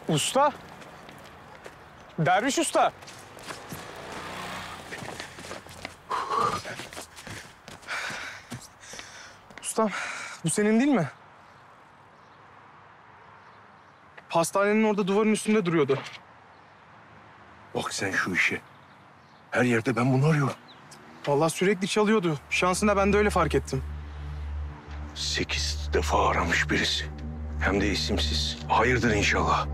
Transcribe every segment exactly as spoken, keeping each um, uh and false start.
Usta. Derviş usta. Ustam, bu senin değil mi? Hastanenin orada duvarın üstünde duruyordu. Bak sen şu işe. Her yerde ben bunu arıyorum. Vallahi sürekli çalıyordu. Şansına ben de öyle fark ettim. Sekiz defa aramış birisi. Hem de isimsiz. Hayırdır inşallah.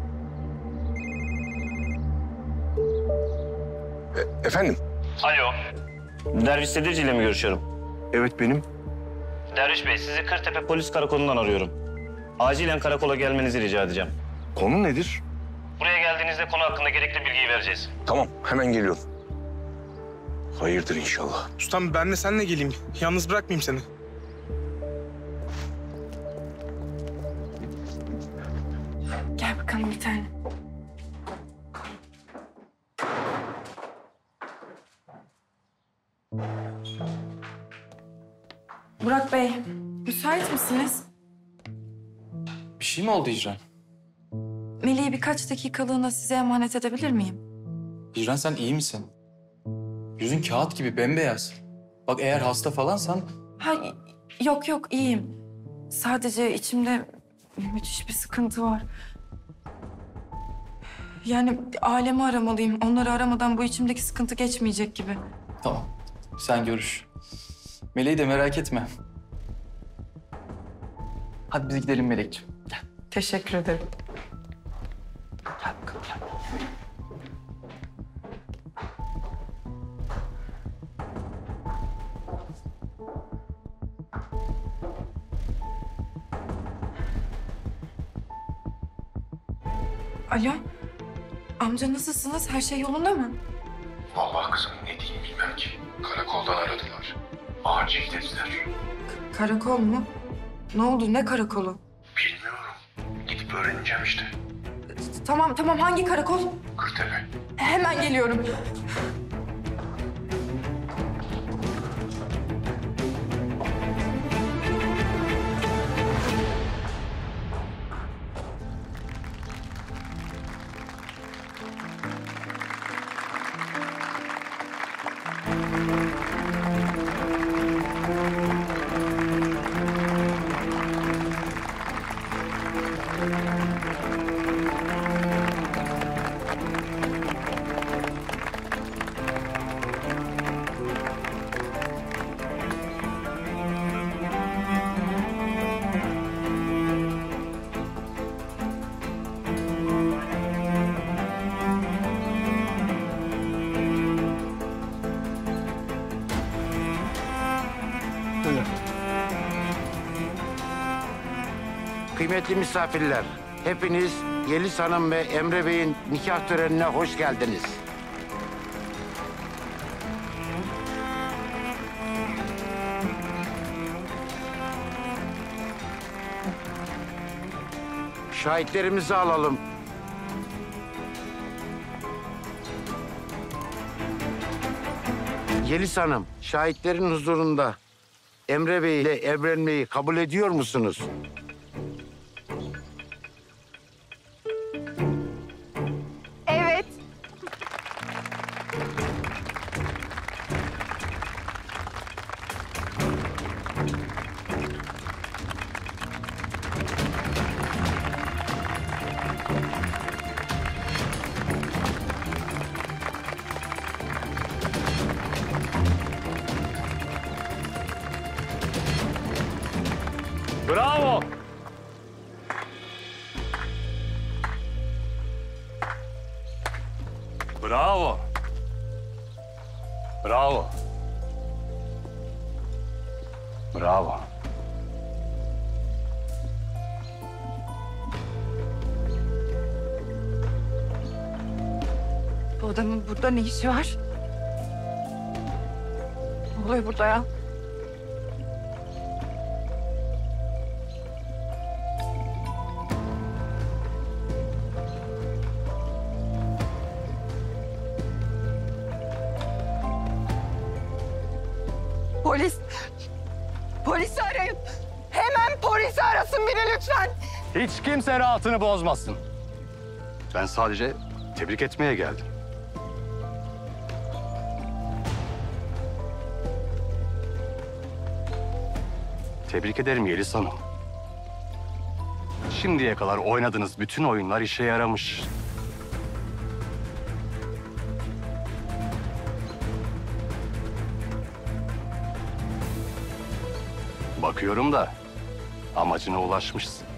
E, efendim? Alo. Derviş Sedirci ile mi görüşüyorum? Evet benim. Derviş Bey, sizi Kırtepe Polis Karakolu'ndan arıyorum. Acilen karakola gelmenizi rica edeceğim. Konu nedir? Buraya geldiğinizde konu hakkında gerekli bilgiyi vereceğiz. Tamam, hemen geliyorum. Hayırdır inşallah. Ustam ben de seninle geleyim. Yalnız bırakmayayım seni. Gel bakalım bir tane. Burak Bey, müsait misiniz? Bir şey mi oldu Hicran? Melih'i birkaç dakikalığına size emanet edebilir miyim? Hicran sen iyi misin? Yüzün kağıt gibi bembeyaz. Bak eğer hasta falansan... Ha, yok yok iyiyim. Sadece içimde müthiş bir sıkıntı var. Yani ailemi aramalıyım. Onları aramadan bu içimdeki sıkıntı geçmeyecek gibi. Tamam, sen görüş. Meleği de merak etme. Hadi biz gidelim Melekciğim. Gel. Teşekkür ederim. Gel bakalım, gel. Alo, amca nasılsınız? Her şey yolunda mı? Vallahi kızım ne diyeyim bilmem ki. Karakoldan aradılar. Acil dediler. K- karakol mu? Ne oldu? Ne karakolu? Bilmiyorum. Gidip öğreneceğim işte. Tamam tamam hangi karakol? Kırtepe. Hemen geliyorum. Kıymetli misafirler, hepiniz Yeliz Hanım ve Emre Bey'in nikah törenine hoş geldiniz. Şahitlerimizi alalım. Yeliz Hanım, şahitlerin huzurunda Emre Bey ile evlenmeyi kabul ediyor musunuz? Evet. Bravo. Bravo. Bravo. Bravo. Bu adamın burada ne işi var? Ne oluyor burada ya? Polis. Polisi arayın. Hemen polisi arasın biri lütfen. Hiç kimse rahatını bozmasın. Ben sadece tebrik etmeye geldim. Tebrik ederim Yeliz Hanım. Şimdiye kadar oynadığınız bütün oyunlar işe yaramış. Bakıyorum da amacına ulaşmışsın.